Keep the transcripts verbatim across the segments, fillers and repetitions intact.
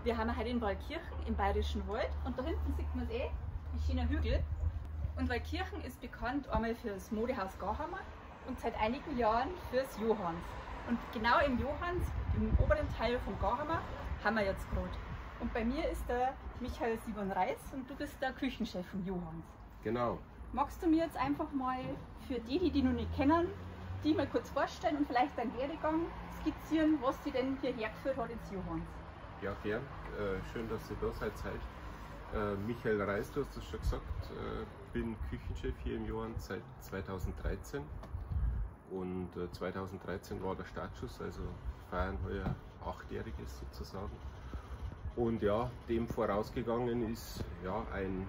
Wir haben heute in Waldkirchen im Bayerischen Wald und da hinten sieht man es eh, die schönen Hügel. Und Waldkirchen ist bekannt einmal für das Modehaus Garhammer und seit einigen Jahren fürs Johanns. Und genau im Johanns, im oberen Teil von Garhammer, haben wir jetzt gerade. Und bei mir ist der Michael Simon Reis und du bist der Küchenchef von Johanns. Genau. Magst du mir jetzt einfach mal für die, die die noch nicht kennen, die mal kurz vorstellen und vielleicht deinen Werdegang skizzieren, was sie denn hierher geführt hat ins Johanns? Ja, gern. Äh, schön, dass ihr da seid. Äh, Michael Reis, du hast das schon gesagt, äh, bin Küchenchef hier im Johanns seit zweitausenddreizehn. Und äh, zweitausenddreizehn war der Startschuss, also feiern heuer achtjähriges sozusagen. Und ja, dem vorausgegangen ist ja ein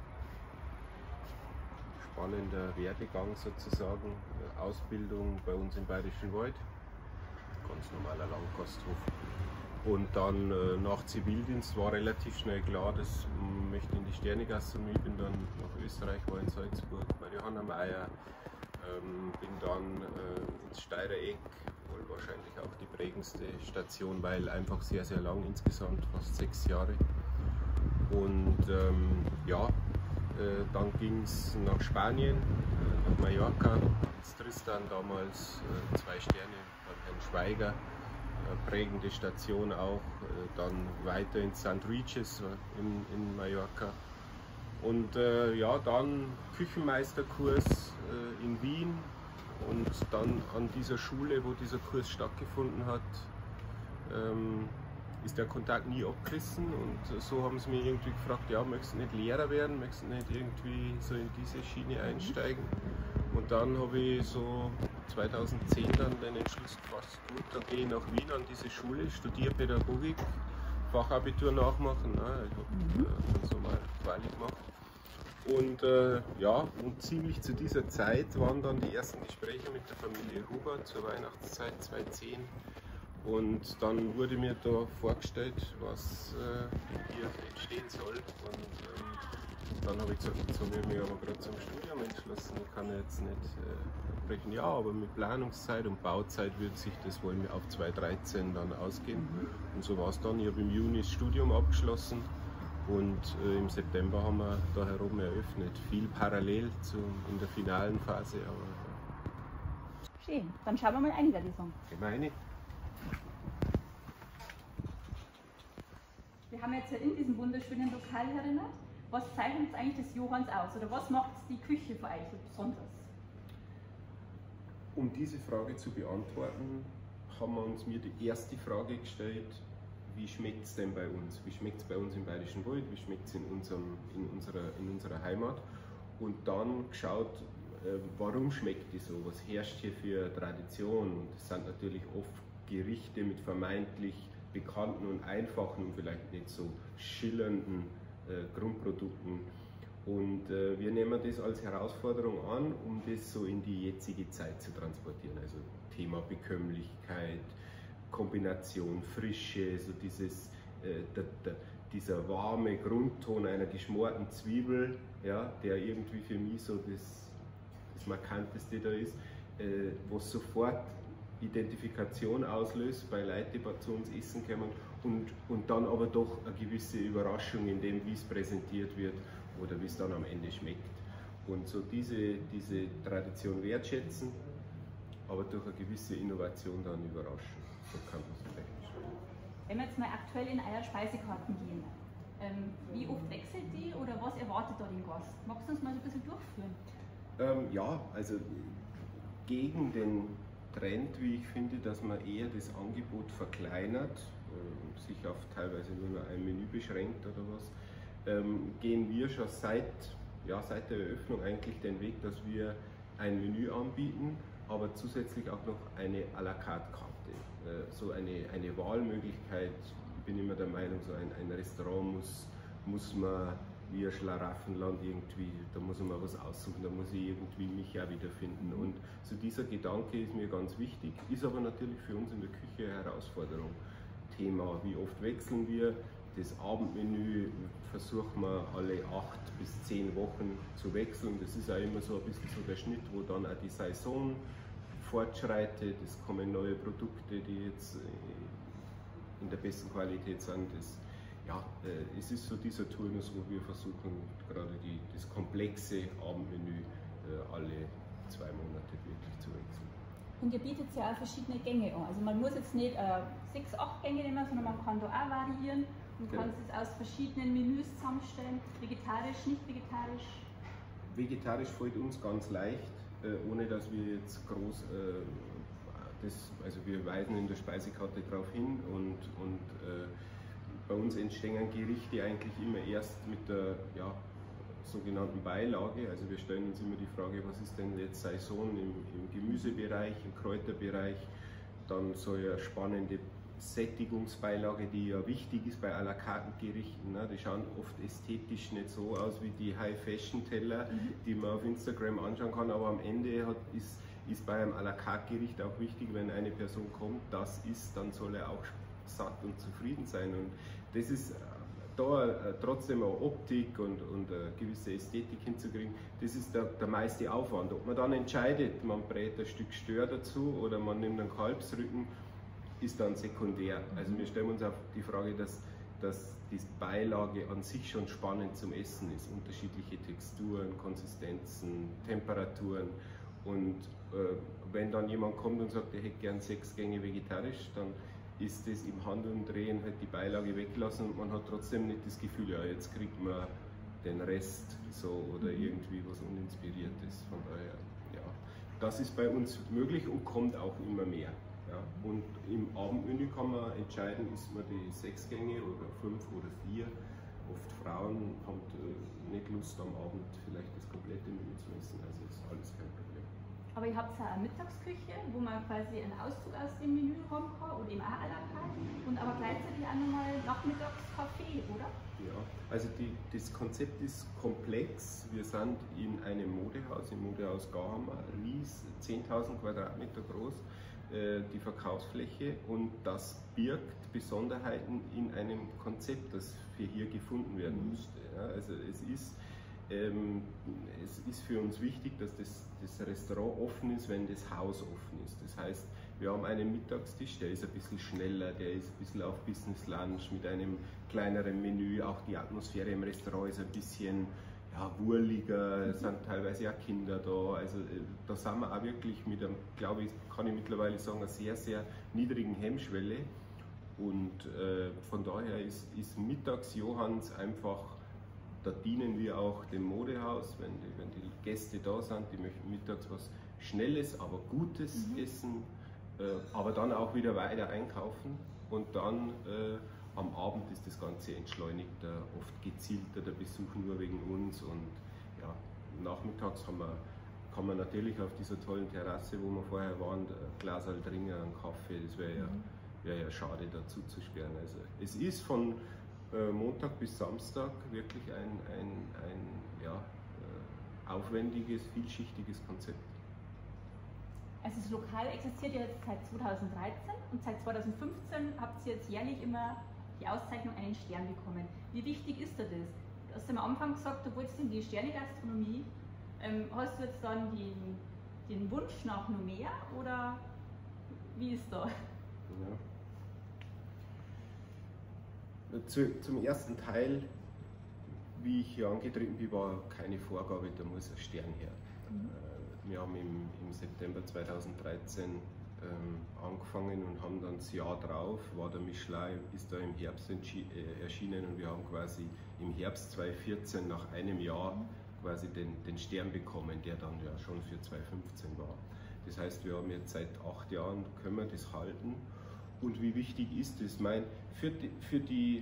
spannender Werdegang sozusagen, Ausbildung bei uns im Bayerischen Wald, ganz normaler Landgasthof. Und dann äh, nach Zivildienst war relativ schnell klar, dass ich möchte in die Sternegastronomie, bin dann nach Österreich, war in Salzburg bei Johanna Meier, ähm, bin dann äh, ins Steirereck, wohl wahrscheinlich auch die prägendste Station, weil einfach sehr, sehr lang, insgesamt fast sechs Jahre. Und ähm, ja, äh, dann ging es nach Spanien, äh, nach Mallorca, ins Tristan damals, äh, zwei Sterne beim Herrn Schweiger. Prägende Station auch, dann weiter in Sankt Regis in, in Mallorca und äh, ja, dann Küchenmeisterkurs äh, in Wien und dann an dieser Schule, wo dieser Kurs stattgefunden hat, ähm, ist der Kontakt nie abgerissen und so haben sie mich irgendwie gefragt, ja, möchtest du nicht Lehrer werden, möchtest du nicht irgendwie so in diese Schiene einsteigen? Und dann habe ich so zweitausendzehn dann den Entschluss gefasst, gut, dann gehe ich nach Wien an diese Schule, studiere Pädagogik, Fachabitur nachmachen, ne? Ich habe äh, dann so mal Quali gemacht. Und äh, ja, und ziemlich zu dieser Zeit waren dann die ersten Gespräche mit der Familie Huber zur Weihnachtszeit zweitausendzehn. Und dann wurde mir da vorgestellt, was äh, hier entstehen soll. Und ähm, dann habe ich gesagt, jetzt habe ich mich aber gerade zum Studium entschlossen. Ich kann jetzt nicht äh, brechen. Ja, aber mit Planungszeit und Bauzeit wird sich das wohl auf zweitausenddreizehn dann ausgehen. Mhm. Und so war es dann. Ich habe im Juni das Studium abgeschlossen und äh, im September haben wir da herum eröffnet. Viel parallel zu, in der finalen Phase. Aber, ja. Schön, dann schauen wir mal rein, würde ich sagen. Ich meine. Wir haben jetzt in diesem wunderschönen Lokal erinnert. Was zeichnet eigentlich das Johanns aus oder was macht die Küche für euch so besonders? Um diese Frage zu beantworten, haben wir uns mir die erste Frage gestellt, wie schmeckt es denn bei uns? Wie schmeckt es bei uns im Bayerischen Wald? Wie schmeckt es in, in, unserer, in unserer Heimat? Und dann geschaut, äh, warum schmeckt die so? Was herrscht hier für Tradition? Und das sind natürlich oft Gerichte mit vermeintlich bekannten und einfachen und vielleicht nicht so schillernden äh, Grundprodukten. Und äh, wir nehmen das als Herausforderung an, um das so in die jetzige Zeit zu transportieren. Also Thema Bekömmlichkeit, Kombination Frische, so dieses, äh, der, der, dieser warme Grundton einer geschmorten Zwiebel, ja, der irgendwie für mich so das, das Markanteste da ist, äh, was sofort Identifikation auslöst bei Leuten, die zu uns essen kommen und, und dann aber doch eine gewisse Überraschung in dem, wie es präsentiert wird oder wie es dann am Ende schmeckt. Und so diese, diese Tradition wertschätzen, aber durch eine gewisse Innovation dann überraschen. So kann man es vielleicht beschreiben. Wenn wir jetzt mal aktuell in eure Speisekarten gehen, ähm, wie oft wechselt die oder was erwartet da den Gast? Magst du uns mal so ein bisschen durchführen? Ähm, ja, also gegen den Trend, wie ich finde, dass man eher das Angebot verkleinert, äh, sich auf teilweise nur noch ein Menü beschränkt oder was, ähm, gehen wir schon seit, ja, seit der Eröffnung eigentlich den Weg, dass wir ein Menü anbieten, aber zusätzlich auch noch eine à la carte Karte, äh, so eine, eine Wahlmöglichkeit. Ich bin immer der Meinung, so ein, ein Restaurant muss, muss man wie ein Schlaraffenland irgendwie, da muss man was aussuchen, da muss ich irgendwie mich auch wiederfinden. Und so dieser Gedanke ist mir ganz wichtig, ist aber natürlich für uns in der Küche eine Herausforderung. Thema, wie oft wechseln wir? Das Abendmenü versuchen wir alle acht bis zehn Wochen zu wechseln. Das ist auch immer so ein bisschen so der Schnitt, wo dann auch die Saison fortschreitet. Es kommen neue Produkte, die jetzt in der besten Qualität sind. Das ja, äh, es ist so dieser Turnus, wo wir versuchen, gerade die, das komplexe Abendmenü äh, alle zwei Monate wirklich zu wechseln. Und ihr bietet ja auch verschiedene Gänge an. Also man muss jetzt nicht äh, sechs, acht Gänge nehmen, sondern man kann da auch variieren. Man Genau. kann es aus verschiedenen Menüs zusammenstellen, vegetarisch, nicht vegetarisch. Vegetarisch fällt uns ganz leicht, äh, ohne dass wir jetzt groß, äh, das, also wir weisen in der Speisekarte darauf hin und, und äh, bei uns entstehen Gerichte eigentlich immer erst mit der ja, sogenannten Beilage. Also wir stellen uns immer die Frage, was ist denn jetzt Saison im, im Gemüsebereich, im Kräuterbereich, dann so eine spannende Sättigungsbeilage, die ja wichtig ist bei à la carte Gerichten. Ne? Die schauen oft ästhetisch nicht so aus wie die High-Fashion-Teller, mhm. die man auf Instagram anschauen kann, aber am Ende hat, ist, ist bei einem à la carte Gericht auch wichtig, wenn eine Person kommt, das isst, dann soll er auch satt und zufrieden sein. Und das ist da äh, trotzdem eine Optik und, und eine gewisse Ästhetik hinzukriegen, das ist der, der meiste Aufwand. Ob man dann entscheidet, man brät ein Stück Stör dazu oder man nimmt einen Kalbsrücken, ist dann sekundär. Also wir stellen uns auf die Frage, dass, dass die Beilage an sich schon spannend zum Essen ist. Unterschiedliche Texturen, Konsistenzen, Temperaturen. Und äh, wenn dann jemand kommt und sagt, er hätte gern sechs Gänge vegetarisch, dann ist das im Handumdrehen halt die Beilage weggelassen und man hat trotzdem nicht das Gefühl, ja, jetzt kriegt man den Rest so oder irgendwie was Uninspiriertes. Von daher, ja, das ist bei uns möglich und kommt auch immer mehr. Ja. Und im Abendmenü kann man entscheiden, isst man die sechs Gänge oder fünf oder vier. Oft Frauen haben äh, nicht Lust am Abend vielleicht das komplette Menü zu essen, also ist alles kein Problem. Aber ihr habt ja eine Mittagsküche, wo man quasi einen Auszug aus dem Menü haben kann oder eben auch à la carte und aber gleichzeitig auch nochmal nachmittags Kaffee, oder? Ja, also die, das Konzept ist komplex. Wir sind in einem Modehaus, im Modehaus Gahammer, Ries, zehntausend Quadratmeter groß, äh, die Verkaufsfläche, und das birgt Besonderheiten in einem Konzept, das für hier gefunden werden müsste. Ja, also es ist Ähm, es ist für uns wichtig, dass das, das Restaurant offen ist, wenn das Haus offen ist. Das heißt, wir haben einen Mittagstisch, der ist ein bisschen schneller, der ist ein bisschen auf Business Lunch mit einem kleineren Menü. Auch die Atmosphäre im Restaurant ist ein bisschen ja, wurliger, es sind teilweise auch Kinder da. Also da sind wir auch wirklich mit einem, glaube ich, kann ich mittlerweile sagen, einer sehr, sehr niedrigen Hemmschwelle. Und äh, von daher ist, ist Mittags Johanns einfach. Da dienen wir auch dem Modehaus, wenn die, wenn die Gäste da sind, die möchten mittags was Schnelles, aber Gutes mhm. essen, äh, aber dann auch wieder weiter einkaufen und dann äh, am Abend ist das Ganze entschleunigter, oft gezielter, der Besuch nur wegen uns, und ja, nachmittags haben wir, kann man natürlich auf dieser tollen Terrasse, wo wir vorher waren, ein Glas trinken, einen Kaffee, das wäre ja, wär ja schade dazu zu sperren. Also es ist von Montag bis Samstag wirklich ein, ein, ein ja, aufwendiges, vielschichtiges Konzept. Also das Lokal existiert ja jetzt seit zweitausenddreizehn und seit zweitausendfünfzehn habt ihr jetzt jährlich immer die Auszeichnung einen Stern bekommen. Wie wichtig ist dir das? Du hast am Anfang gesagt, du wolltest in die Sterne-Gastronomie. Ähm, hast du jetzt dann die, den Wunsch nach noch mehr oder wie ist da? Ja. Zu, zum ersten Teil, wie ich hier angetreten bin, war keine Vorgabe, da muss ein Stern her. Mhm. Wir haben im, im September zweitausenddreizehn ähm, angefangen und haben dann das Jahr drauf, war der Michelin, ist da im Herbst äh, erschienen, und wir haben quasi im Herbst zweitausendvierzehn nach einem Jahr mhm. quasi den, den Stern bekommen, der dann ja schon für zweitausendfünfzehn war. Das heißt, wir haben jetzt seit acht Jahren, können wir das halten. Und wie wichtig ist das? Mein, für, die, für, die,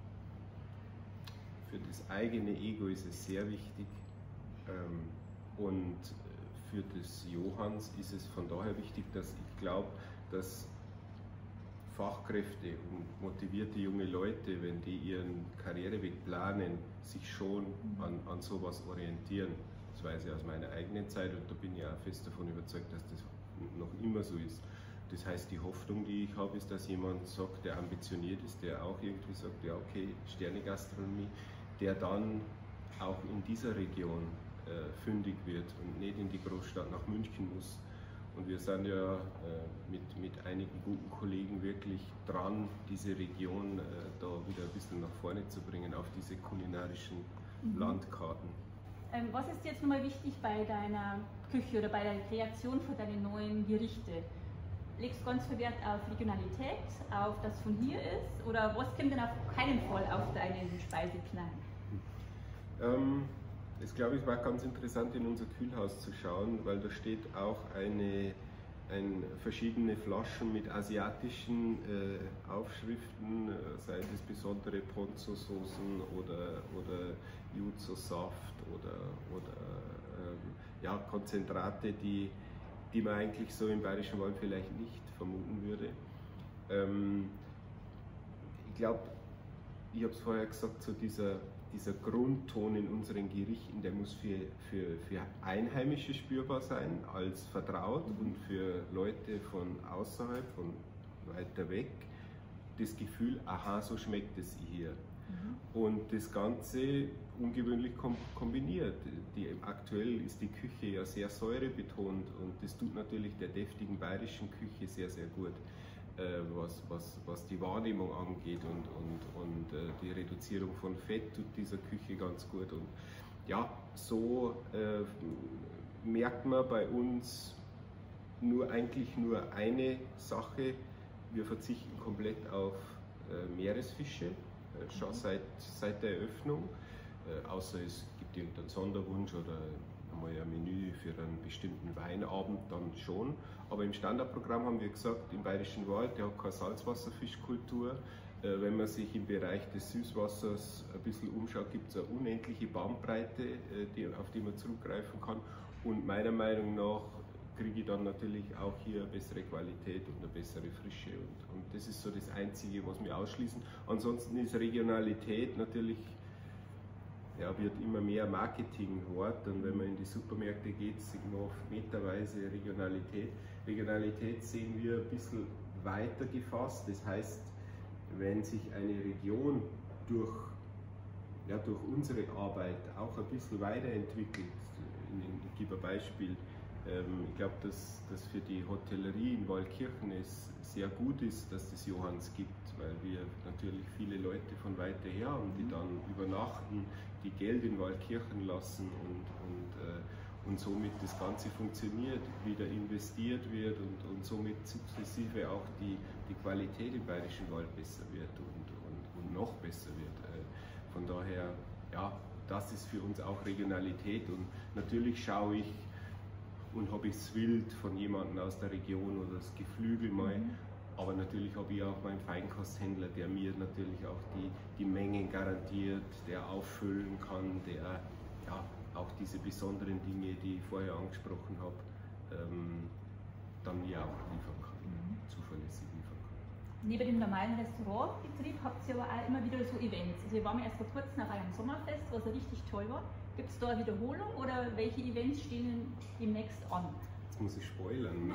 für das eigene Ego ist es sehr wichtig, ähm, und für das Johanns ist es von daher wichtig, dass ich glaube, dass Fachkräfte und motivierte junge Leute, wenn die ihren Karriereweg planen, sich schon an, an sowas orientieren. Das weiß ich aus meiner eigenen Zeit, und da bin ich auch fest davon überzeugt, dass das noch immer so ist. Das heißt, die Hoffnung, die ich habe, ist, dass jemand sagt, der ambitioniert ist, der auch irgendwie sagt, ja okay, Sterne-Gastronomie, der dann auch in dieser Region äh, fündig wird und nicht in die Großstadt nach München muss. Und wir sind ja äh, mit, mit einigen guten Kollegen wirklich dran, diese Region äh, da wieder ein bisschen nach vorne zu bringen auf diese kulinarischen Mhm. Landkarten. Ähm, was ist jetzt nochmal wichtig bei deiner Küche oder bei der Kreation für deine neuen Gerichte? Legst du ganz viel Wert auf Regionalität, auf das von hier ist, oder was kommt denn auf keinen Fall auf deinen Speiseplan? Ähm, es glaube ich war ganz interessant in unser Kühlhaus zu schauen, weil da steht auch eine, ein, verschiedene Flaschen mit asiatischen äh, Aufschriften, äh, sei es besondere Ponzo-Soßen oder, oder Yuzu-Saft oder, oder ähm, ja, Konzentrate, die, die man eigentlich so im Bayerischen Wald vielleicht nicht vermuten würde. Ähm, ich glaube, ich habe es vorher gesagt, so dieser Dieser Grundton in unseren Gerichten, der muss für, für, für Einheimische spürbar sein, als vertraut, Mhm. und für Leute von außerhalb, von weiter weg, das Gefühl, aha, so schmeckt es hier. Mhm. Und das Ganze ungewöhnlich kom kombiniert. Die, aktuell ist die Küche ja sehr säurebetont und das tut natürlich der deftigen bayerischen Küche sehr, sehr gut. Was, was, was die Wahrnehmung angeht, und, und, und äh, die Reduzierung von Fett tut dieser Küche ganz gut. Und ja, so äh, merkt man bei uns nur eigentlich nur eine Sache: Wir verzichten komplett auf äh, Meeresfische, äh, schon seit, seit der Eröffnung, äh, außer es gibt irgendeinen Sonderwunsch oder einmal ein Menü für einen bestimmten Weinabend, dann schon. Aber im Standardprogramm haben wir gesagt, im Bayerischen Wald, der hat keine Salzwasserfischkultur. Äh, wenn man sich im Bereich des Süßwassers ein bisschen umschaut, gibt es eine unendliche Bandbreite, äh, die, auf die man zurückgreifen kann. Und meiner Meinung nach kriege ich dann natürlich auch hier eine bessere Qualität und eine bessere Frische. Und, und das ist so das Einzige, was wir ausschließen. Ansonsten ist Regionalität natürlich, ja, wird immer mehr Marketingwort, und wenn man in die Supermärkte geht, sieht man oft meterweise Regionalität. Regionalität sehen wir ein bisschen weiter gefasst. Das heißt, wenn sich eine Region durch, ja, durch unsere Arbeit auch ein bisschen weiterentwickelt, ich gebe ein Beispiel, ich glaube, dass, dass für die Hotellerie in Waldkirchen es sehr gut ist, dass es Johanns gibt, weil wir natürlich viele Leute von weiter her haben, die dann übernachten, die Geld in Waldkirchen lassen und, und, äh, und somit das Ganze funktioniert, wieder investiert wird und, und somit sukzessive auch die, die Qualität im Bayerischen Wald besser wird und, und, und noch besser wird. Von daher, ja, das ist für uns auch Regionalität, und natürlich schaue ich und habe ich das Wild von jemandem aus der Region oder das Geflügel mal. Mhm. Aber natürlich habe ich auch meinen Feinkosthändler, der mir natürlich auch die, die Mengen garantiert, der auffüllen kann, der ja, auch diese besonderen Dinge, die ich vorher angesprochen habe, ähm, dann mir auch liefern kann, mhm. zuverlässig liefern kann. Neben dem normalen Restaurantbetrieb habt ihr aber auch immer wieder so Events. Also wir waren erst vor kurzem auf einem Sommerfest, was richtig toll war. Gibt es da eine Wiederholung oder welche Events stehen demnächst an? Jetzt muss ich spoilern.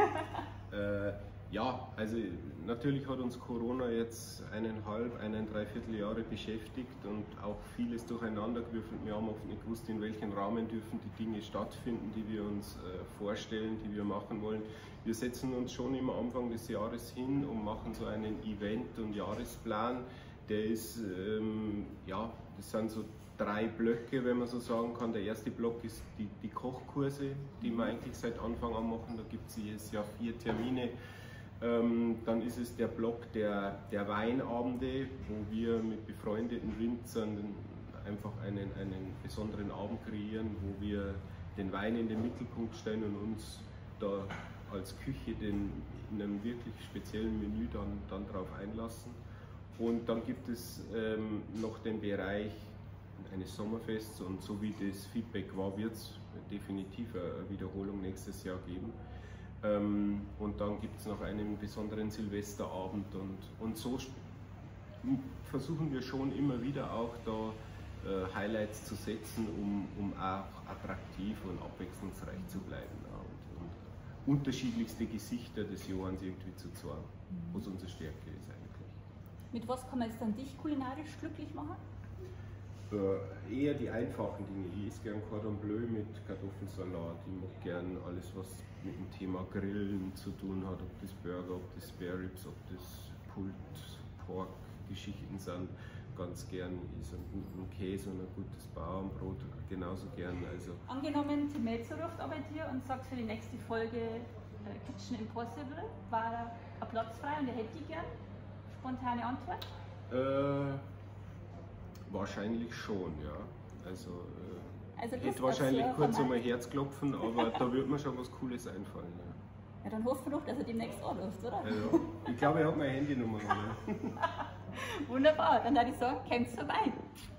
äh, ja, also natürlich hat uns Corona jetzt eineinhalb, einen dreiviertel Jahre beschäftigt und auch vieles durcheinander gewürfelt. Wir haben oft nicht gewusst, in welchem Rahmen dürfen die Dinge stattfinden, die wir uns äh, vorstellen, die wir machen wollen. Wir setzen uns schon immer Anfang des Jahres hin und machen so einen Event- und Jahresplan. Der ist, ähm, ja, das sind so drei Blöcke, wenn man so sagen kann. Der erste Block ist die, die Kochkurse, die wir eigentlich seit Anfang an machen. Da gibt es jedes Jahr vier Termine. Ähm, dann ist es der Block der, der Weinabende, wo wir mit befreundeten Winzern einfach einen, einen besonderen Abend kreieren, wo wir den Wein in den Mittelpunkt stellen und uns da als Küche den, in einem wirklich speziellen Menü dann, dann darauf einlassen. Und dann gibt es ähm, noch den Bereich eines Sommerfests, und so wie das Feedback war, wird es definitiv eine Wiederholung nächstes Jahr geben. Ähm, und dann gibt es noch einen besonderen Silvesterabend, und, und so versuchen wir schon immer wieder auch da äh, Highlights zu setzen, um, um auch attraktiv und abwechslungsreich zu bleiben, ja, und, und unterschiedlichste Gesichter des Johanns irgendwie zu zeigen, was unsere Stärke ist eigentlich. Mit was kann man jetzt dann dich kulinarisch glücklich machen? Äh, eher die einfachen Dinge. Ich esse gern Cordon Bleu mit Kartoffelsalat. Ich mag gern alles, was mit dem Thema Grillen zu tun hat, ob das Burger, ob das Spare Ribs, ob das Pulled Pork Geschichten sind. ganz gern ist und ein Käse und ein gutes Bauernbrot genauso gern. Also angenommen, die Melzer ruft aber dir und sagt für die nächste Folge äh, Kitchen Impossible, war ein Platz frei und er hätte die gern? Spontane Antwort? Äh, wahrscheinlich schon, ja. Also, äh, also hätte wahrscheinlich kurz einmal Herz klopfen, aber da würde mir schon was Cooles einfallen. Ja. Ja, dann hoffen wir doch, dass er demnächst anruft, oder? Ja, ja. Ich glaube, er hat meine Handynummer. Wunderbar, dann würde ich sagen, kommt's vorbei.